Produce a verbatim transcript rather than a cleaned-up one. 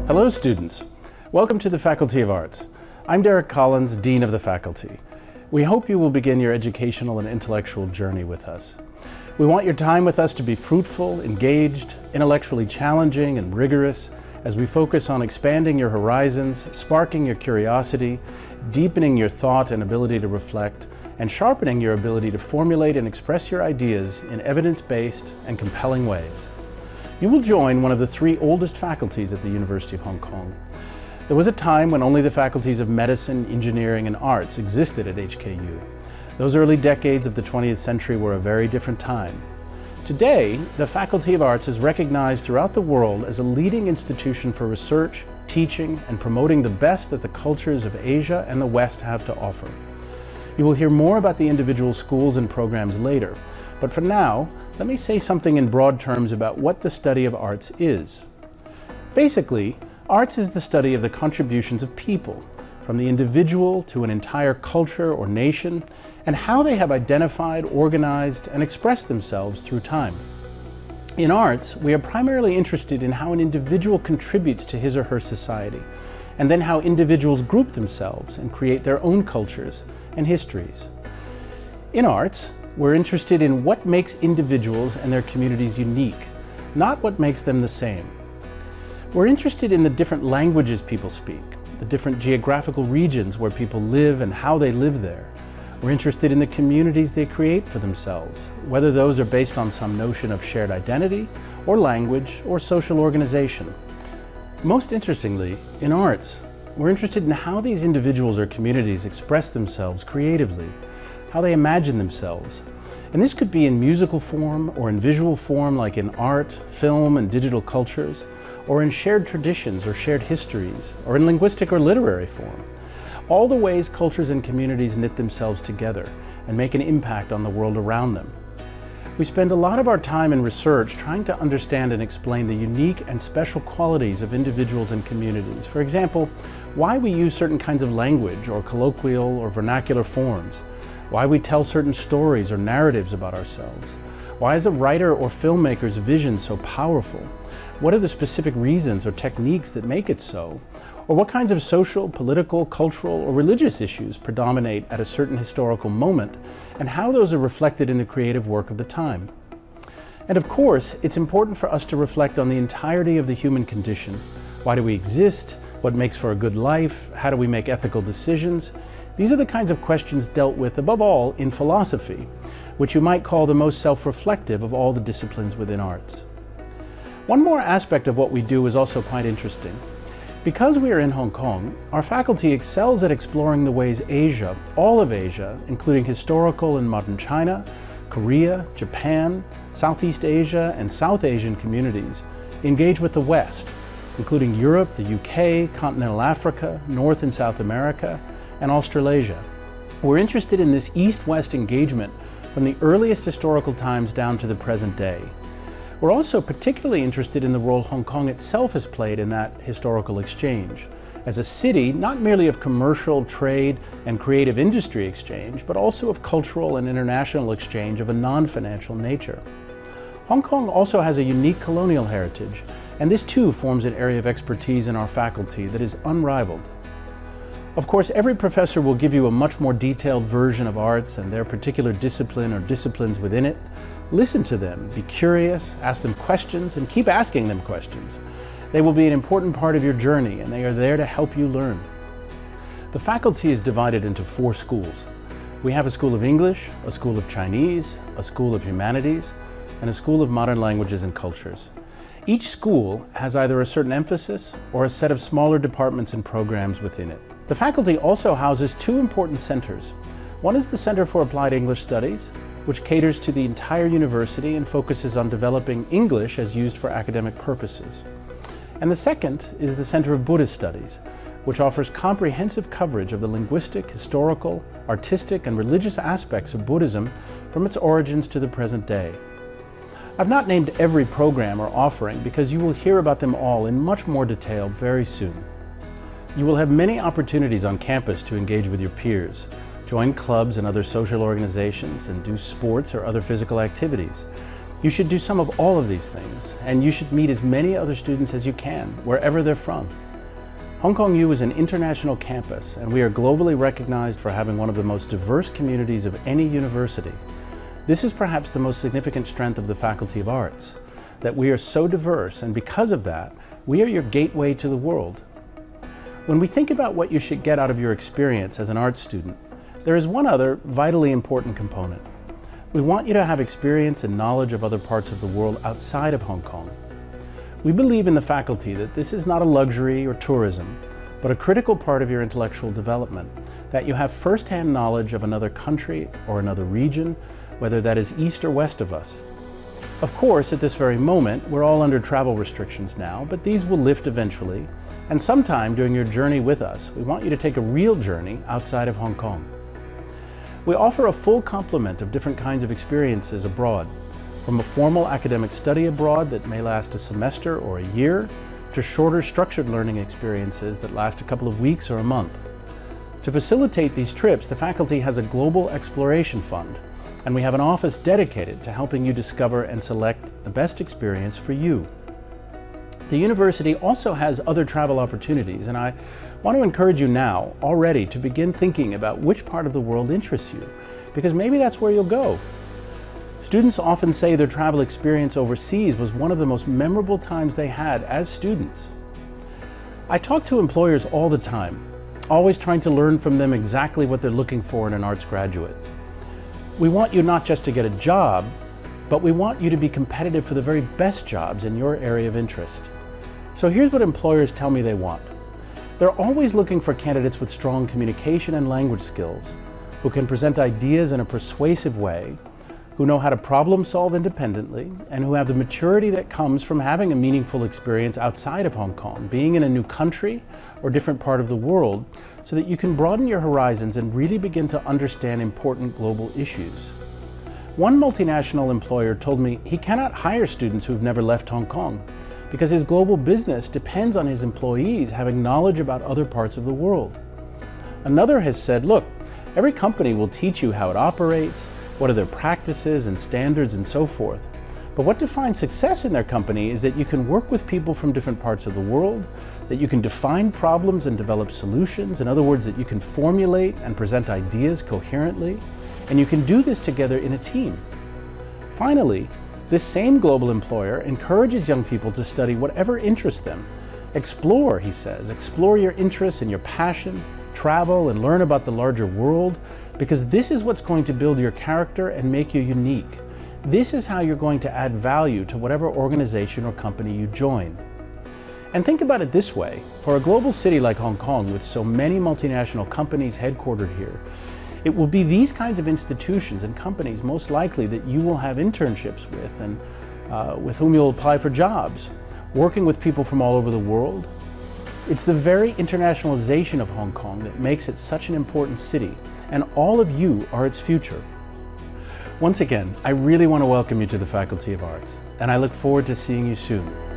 Hello students, welcome to the Faculty of Arts. I'm Derek Collins, Dean of the Faculty. We hope you will begin your educational and intellectual journey with us. We want your time with us to be fruitful, engaged, intellectually challenging, and rigorous as we focus on expanding your horizons, sparking your curiosity, deepening your thought and ability to reflect, and sharpening your ability to formulate and express your ideas in evidence-based and compelling ways. You will join one of the three oldest faculties at the University of Hong Kong. There was a time when only the faculties of medicine, engineering, and arts existed at H K U. Those early decades of the twentieth century were a very different time. Today, the Faculty of Arts is recognized throughout the world as a leading institution for research, teaching, and promoting the best that the cultures of Asia and the West have to offer. You will hear more about the individual schools and programs later, but for now, let me say something in broad terms about what the study of arts is. Basically, arts is the study of the contributions of people, from the individual to an entire culture or nation, and how they have identified, organized, and expressed themselves through time. In arts, we are primarily interested in how an individual contributes to his or her society, and then how individuals group themselves and create their own cultures and histories. In arts, we're interested in what makes individuals and their communities unique, not what makes them the same. We're interested in the different languages people speak, the different geographical regions where people live and how they live there. We're interested in the communities they create for themselves, whether those are based on some notion of shared identity, or language, or social organization. Most interestingly, in arts, we're interested in how these individuals or communities express themselves creatively, how they imagine themselves. And this could be in musical form or in visual form like in art, film, and digital cultures, or in shared traditions or shared histories, or in linguistic or literary form. All the ways cultures and communities knit themselves together and make an impact on the world around them. We spend a lot of our time in research trying to understand and explain the unique and special qualities of individuals and communities. For example, why we use certain kinds of language or colloquial or vernacular forms, why we tell certain stories or narratives about ourselves, why is a writer or filmmaker's vision so powerful, what are the specific reasons or techniques that make it so, or what kinds of social, political, cultural, or religious issues predominate at a certain historical moment, and how those are reflected in the creative work of the time. And of course, it's important for us to reflect on the entirety of the human condition. Why do we exist? What makes for a good life? How do we make ethical decisions? These are the kinds of questions dealt with, above all, in philosophy, which you might call the most self-reflective of all the disciplines within arts. One more aspect of what we do is also quite interesting. Because we are in Hong Kong, our faculty excels at exploring the ways Asia, all of Asia, including historical and modern China, Korea, Japan, Southeast Asia, and South Asian communities, engage with the West, including Europe, the U K, continental Africa, North and South America, and Australasia. We're interested in this East-West engagement from the earliest historical times down to the present day. We're also particularly interested in the role Hong Kong itself has played in that historical exchange, as a city not merely of commercial, trade, and creative industry exchange, but also of cultural and international exchange of a non-financial nature. Hong Kong also has a unique colonial heritage, and this too forms an area of expertise in our faculty that is unrivaled. Of course, every professor will give you a much more detailed version of arts and their particular discipline or disciplines within it. Listen to them, be curious, ask them questions, and keep asking them questions. They will be an important part of your journey, and they are there to help you learn. The faculty is divided into four schools. We have a School of English, a School of Chinese, a School of Humanities, and a School of Modern Languages and Cultures. Each school has either a certain emphasis or a set of smaller departments and programs within it. The faculty also houses two important centers. One is the Center for Applied English Studies, which caters to the entire university and focuses on developing English as used for academic purposes. And the second is the Center of Buddhist Studies, which offers comprehensive coverage of the linguistic, historical, artistic, and religious aspects of Buddhism from its origins to the present day. I've not named every program or offering because you will hear about them all in much more detail very soon. You will have many opportunities on campus to engage with your peers, join clubs and other social organizations, and do sports or other physical activities. You should do some of all of these things, and you should meet as many other students as you can, wherever they're from. Hong Kong U is an international campus, and we are globally recognized for having one of the most diverse communities of any university. This is perhaps the most significant strength of the Faculty of Arts, that we are so diverse, and because of that, we are your gateway to the world. When we think about what you should get out of your experience as an art student, there is one other vitally important component. We want you to have experience and knowledge of other parts of the world outside of Hong Kong. We believe in the faculty that this is not a luxury or tourism, but a critical part of your intellectual development, that you have first-hand knowledge of another country or another region, whether that is east or west of us. Of course, at this very moment, we're all under travel restrictions now, but these will lift eventually, and sometime during your journey with us, we want you to take a real journey outside of Hong Kong. We offer a full complement of different kinds of experiences abroad, from a formal academic study abroad that may last a semester or a year, to shorter structured learning experiences that last a couple of weeks or a month. To facilitate these trips, the faculty has a global exploration fund, and we have an office dedicated to helping you discover and select the best experience for you. The university also has other travel opportunities, and I want to encourage you now, already, to begin thinking about which part of the world interests you, because maybe that's where you'll go. Students often say their travel experience overseas was one of the most memorable times they had as students. I talk to employers all the time, always trying to learn from them exactly what they're looking for in an arts graduate. We want you not just to get a job, but we want you to be competitive for the very best jobs in your area of interest. So here's what employers tell me they want. They're always looking for candidates with strong communication and language skills, who can present ideas in a persuasive way, who know how to problem solve independently, and who have the maturity that comes from having a meaningful experience outside of Hong Kong, being in a new country or different part of the world, so that you can broaden your horizons and really begin to understand important global issues. One multinational employer told me he cannot hire students who've never left Hong Kong, because his global business depends on his employees having knowledge about other parts of the world. Another has said, look, every company will teach you how it operates, what are their practices and standards and so forth. But what defines success in their company is that you can work with people from different parts of the world, that you can define problems and develop solutions, in other words, that you can formulate and present ideas coherently, and you can do this together in a team. Finally, this same global employer encourages young people to study whatever interests them. Explore, he says, explore your interests and your passion, travel and learn about the larger world, because this is what's going to build your character and make you unique. This is how you're going to add value to whatever organization or company you join. And think about it this way, for a global city like Hong Kong with so many multinational companies headquartered here, it will be these kinds of institutions and companies most likely that you will have internships with and uh, with whom you'll apply for jobs, working with people from all over the world. It's the very internationalization of Hong Kong that makes it such an important city, and all of you are its future. Once again, I really want to welcome you to the Faculty of Arts, and I look forward to seeing you soon.